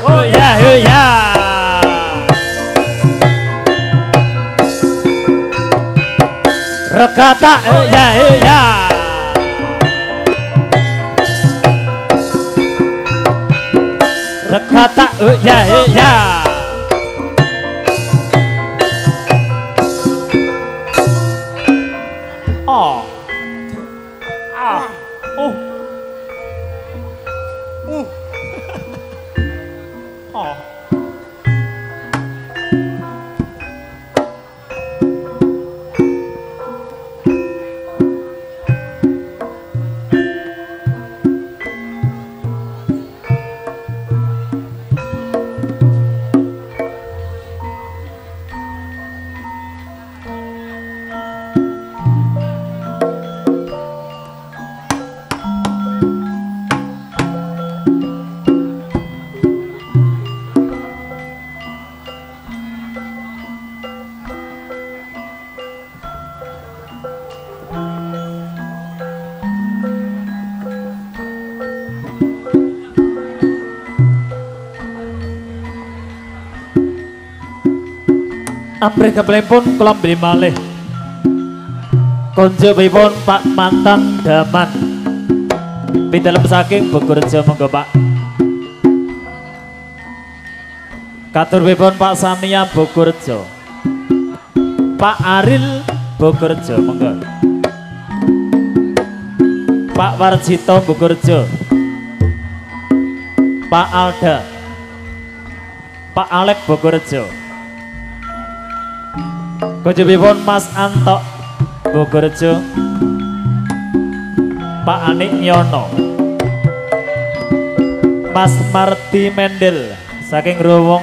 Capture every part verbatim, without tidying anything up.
oh ya oh ya. Rekata oh ya oh ya. Rekata oh ya oh ya. Oh. Ah. Oh. Uh. Oh. Amrih kepelipun kula mbri malih konjupipun Pak Mantan Daman pidalem saking Bogorjo monggo Pak. Katuripun Pak Samia Bogorjo, Pak Aril Bogorjo monggo. Pak Warjito Bogorjo, Pak Alda, Pak Alek Bogorjo. Konjupipun Mas Anto Bogorjo, Pak Anik Nyono, Mas Marti Mendel saking Growong,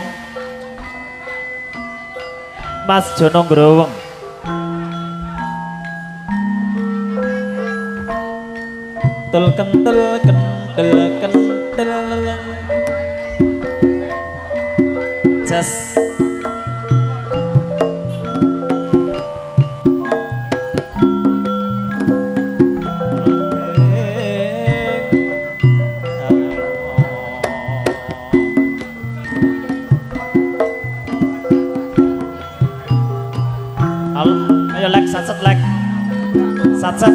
Mas Jono Growong, kentel kentel kentel kentel jas. Ayo lek satset lek satset.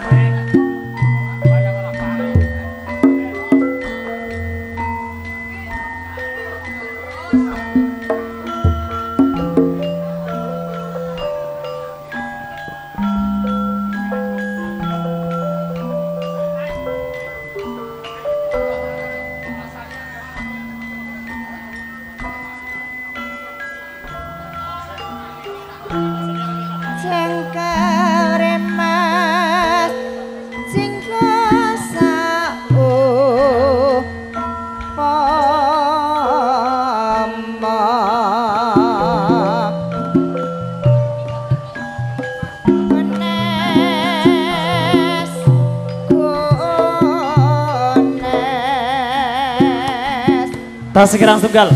Tas kirang tunggal.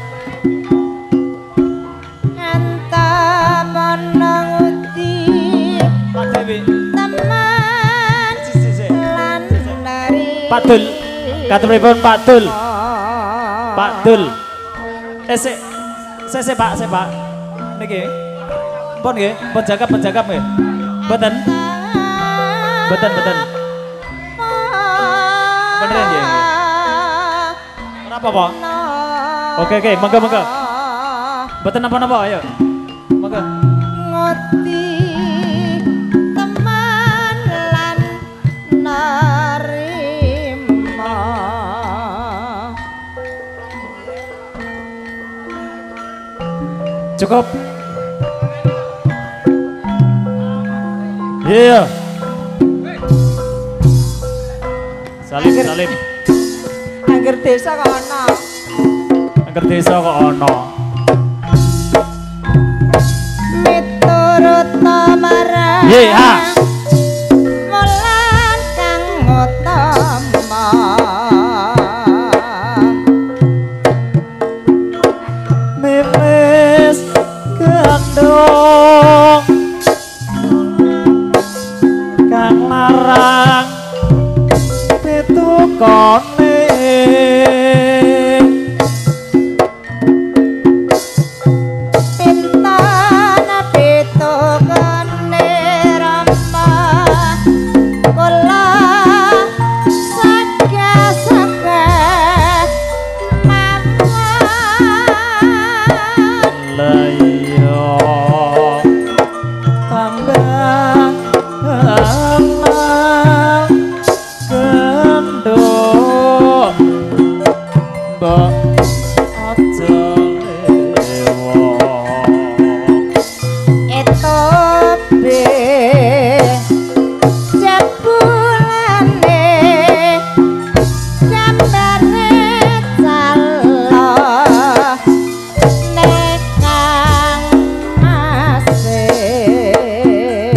Anta pananguti Pak Dewi. Teman lan dari Pak Dul. Katuripun Pak Dul. Pak Dul. Eh sik. Sik sik Pak, sik Pak. Niki. Pun nggih, pun jagap, pun jagap nggih. Mboten. Mboten, mboten. Beneran nggih. Kenapa Pak? Oke oke, monggo monggo. Mboten napa-napa, ayo. Monggo. Ngoti teman lan narima Cukup. Iya. Salim salim. angger desa kok ana Angger desa kok ana miturut marang Ye ha Wulan kang utama Mimis gandong kang larang pitukone tobe jebulane gambare calo nekang asih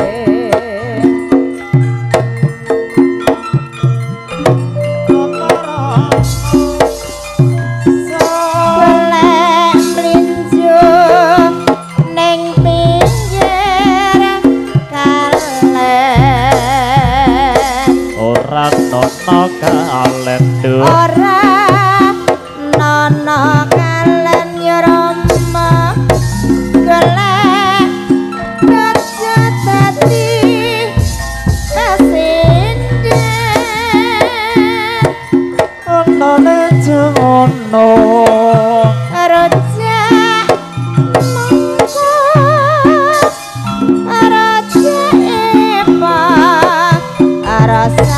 nono kalendo ora nono kalen nyarama golek kaca dadi kasinden ono lejeng ono raja mongko raja epa rasa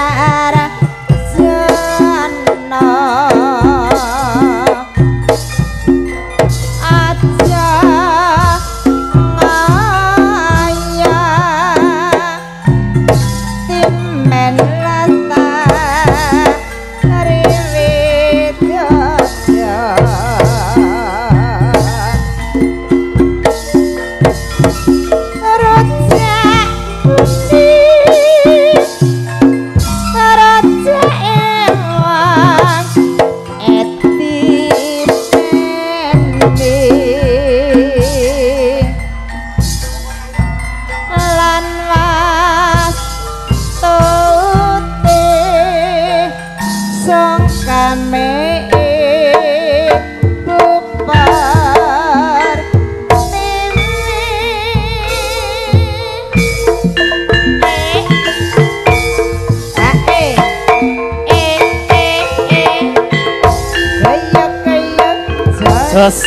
Jos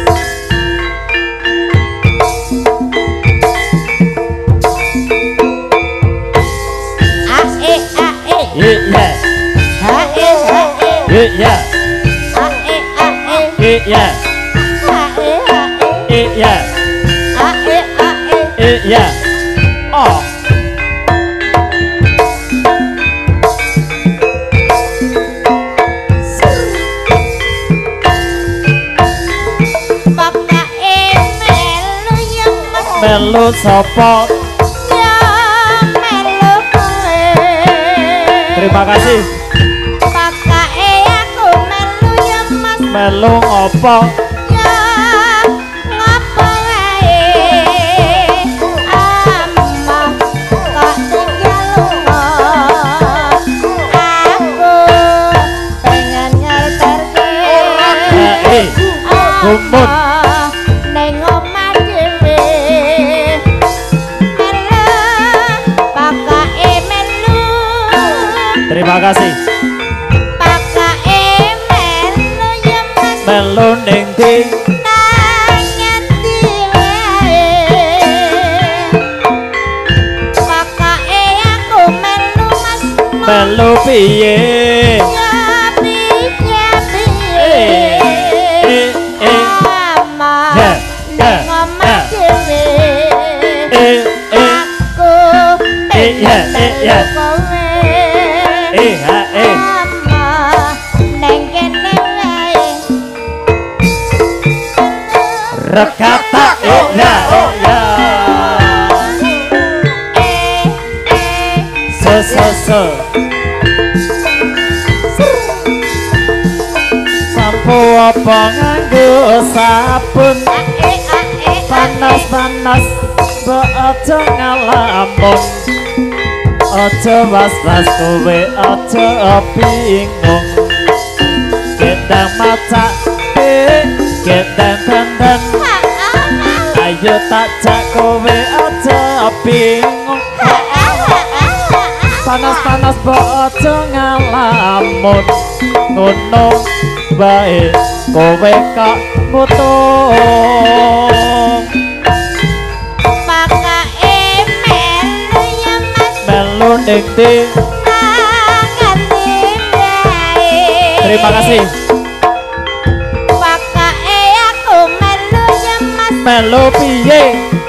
ae ae iya ae ae iya ae ae iya ae ae iya ae ae iya oh melu sapa ya melu kowe terima kasih pakae aku melu ya mas melu ngopo ya ngopo wae amma kok tinggal lunga aku pengen ngerterke eh kumpul neng omah dhewe terima kasih pakae melu ya mas melu ning ndi nang ngendi wae pakae aku melu mas melu piye ya piye piye eh eh ama ya ya ngomong dhewe eh eh aku ya eh ya kowe eh ha eh ama neng kene wae rekata eh ya eh ya eh eh so so so sampo apa nganggo sabun ae ae panas panas mbok aja ngalamun aja was-was kowe aja bingung gendang macak eh gendang dandan ayo tak jak kowe aja bingung panas-panas mbok aja ngalamun ngono bae kowe kok mutung pakae melu ya mas melu ning ndi nang ngendi wae terima kasih pakae aku melu ya mas melu piye